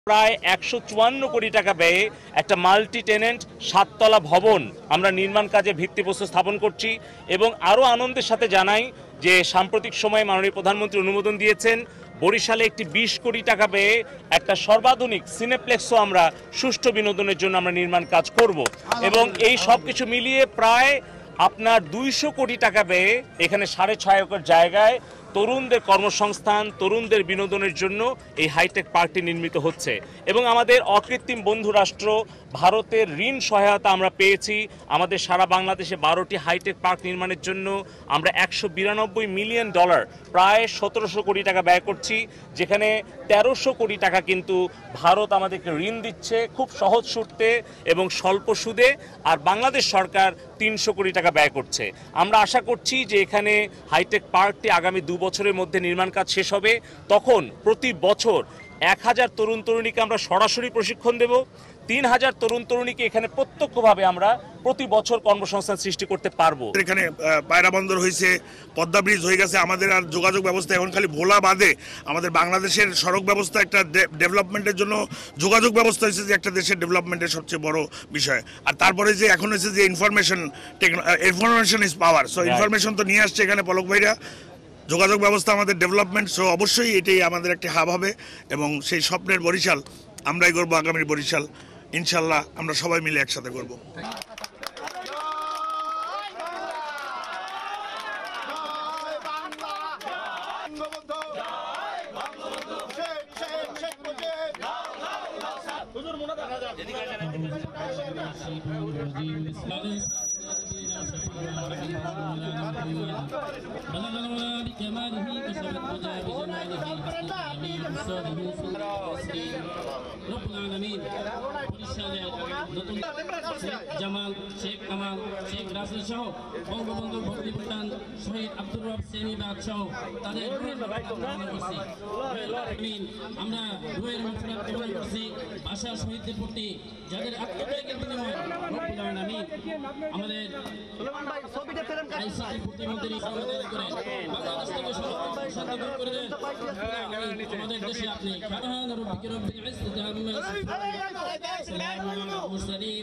প্রায় 154 কোটি টাকা ব্যয়ে একটা মাল্টি টেনেন্ট 7তলা ভবন আমরা নির্মাণ কাজে ভিত্তিপ্রস্তর স্থাপন করছি। এবং আরও আনন্দের সাথে জানাই যে সাম্প্রতিক সময়ে মাননীয় প্রধানমন্ত্রী অনুমোদন দিয়েছেন বরিশালে একটি 20 কোটি টাকা ব্যয়ে একটা সর্বাধুনিক সিনেপ্লেক্সও আমরা সুষ্ঠু বিনোদনের জন্য আমরা নির্মাণ কাজ করব। এবং এই সব কিছু মিলিয়ে প্রায় আপনার 200 কোটি টাকা ব্যয়ে এখানে 6.5 একর জায়গায় তরুণদের কর্মসংস্থান, তরুণদের বিনোদনের জন্য এই হাইটেক পার্কটি নির্মিত হচ্ছে। এবং আমাদের অকৃত্রিম বন্ধু রাষ্ট্র ভারতের ঋণ সহায়তা আমরা পেয়েছি। আমাদের সারা বাংলাদেশে 12টি হাইটেক পার্ক নির্মাণের জন্য আমরা $192 মিলিয়ন প্রায় 1700 কোটি টাকা ব্যয় করছি, যেখানে 1300 কোটি টাকা কিন্তু ভারত আমাদেরকে ঋণ দিচ্ছে খুব সহজ শর্তে এবং স্বল্প সুদে, আর বাংলাদেশ সরকার 300 কোটি টাকা ব্যয় করছে। আমরা আশা করছি যে এখানে হাইটেক পার্কটি আগামী 2 বছরের মধ্যে নির্মাণ কাজ শেষ হবে। তখন প্রতি বছর 1000 তরুণ তরুণীকে আমরা সরাসরি প্রশিক্ষণ দেব। 3000 তরুণ তরুণীকে এখানে প্রত্যক্ষভাবে আমরা প্রতি বছর কর্মসংস্থান সৃষ্টি করতে পারবো। এখানে পায়রা বন্দর হয়েছে, পদ্মা ব্রিজ হয়ে গেছে, আমাদের আর যোগাযোগ ব্যবস্থা এখন খালি ভোলা বাদে আমাদের বাংলাদেশের সড়ক ব্যবস্থা একটা ডেভেলপমেন্টের জন্য যোগাযোগ ব্যবস্থা হয়েছে যে একটা দেশের ডেভেলপমেন্টের সবচেয়ে বড় বিষয়। আর তারপরে যে এখন হয়েছে যে information is power, so information তো নিয়ে আসছে এখানে পলক ভাইরা। যোগাযোগ ব্যবস্থা আমাদের ডেভেলপমেন্ট, সো অবশ্যই এটাই আমাদের একটি হাব হবে এবং সেই স্বপ্নের বরিশাল আমরাই করবো। আগামী বরিশাল ইনশাল্লাহ আমরা সবাই মিলে একসাথে করবো। জামাল শেখ কামাল শেখ রাসেল সহ বঙ্গবন্ধু ভক্তি প্রধান শহীদ আব্দুর রব সেনিবাগ সহ তাদের আমরা রুহের মাগফিরাত কামনা করছি। ভাষা শহীদদের প্রতি যাদের আত্মত্যাগের বিনিময়ে রব্বুল আলামিন আমাদের আইসিটি প্রতিমন্ত্রী সমাধান করে বাংলাদেশ থেকে শান্তি দূর করে দেন। আমাদের দেশে আপনি সুবহান রাব্বিকা রব্বিল ইজ্জাতি আম্মা ইয়াসিফুন সালামুন আলাল মুরসালিন।